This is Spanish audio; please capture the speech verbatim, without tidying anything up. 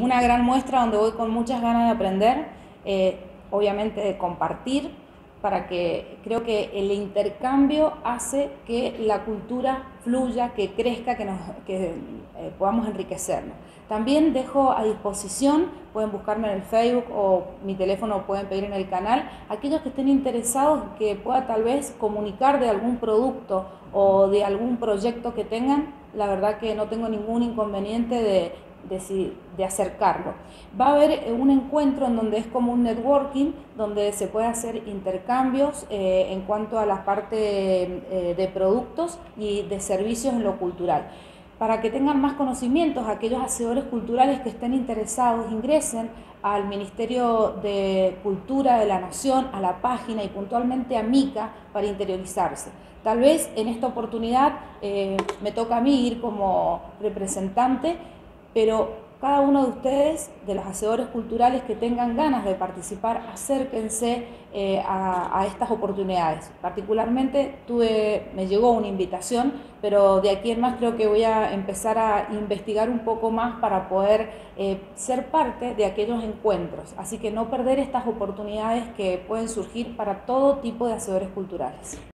una gran muestra donde voy con muchas ganas de aprender, eh, obviamente de compartir, para que creo que el intercambio hace que la cultura fluya, que crezca, que, nos, que eh, podamos enriquecernos. También dejo a disposición, pueden buscarme en el Facebook o mi teléfono pueden pedir en el canal, aquellos que estén interesados que pueda tal vez comunicar de algún producto o de algún proyecto que tengan. La verdad que no tengo ningún inconveniente de, de, de acercarlo. Va a haber un encuentro en donde es como un networking, donde se puede hacer intercambios eh, en cuanto a la parte eh, de productos y de servicios en lo cultural. Para que tengan más conocimientos, aquellos hacedores culturales que estén interesados ingresen al Ministerio de Cultura de la Nación, a la página y puntualmente a MICA para interiorizarse. Tal vez en esta oportunidad eh, me toca a mí ir como representante, pero cada uno de ustedes, de los hacedores culturales que tengan ganas de participar, acérquense eh, a, a estas oportunidades. Particularmente tuve, me llegó una invitación, pero de aquí en más creo que voy a empezar a investigar un poco más para poder eh, ser parte de aquellos encuentros. Así que no perder estas oportunidades que pueden surgir para todo tipo de hacedores culturales.